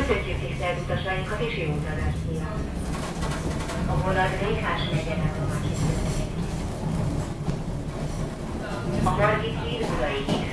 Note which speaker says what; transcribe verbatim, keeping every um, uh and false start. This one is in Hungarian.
Speaker 1: Köszöntjük tisztelt utasainkat és jó utazást kívánunk. A vonat Rékás megyen állomásig. A Margit híd budai